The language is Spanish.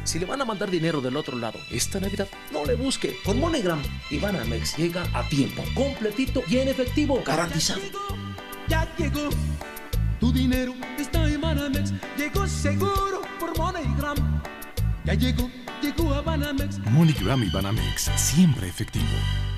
Si le van a mandar dinero del otro lado esta Navidad, no le busque. Con MoneyGram y Banamex llega a tiempo, completito y en efectivo, garantizado. Ya llegó, tu dinero está en Banamex. Llegó seguro por MoneyGram. Ya llegó a Banamex. MoneyGram y Banamex, siempre efectivo.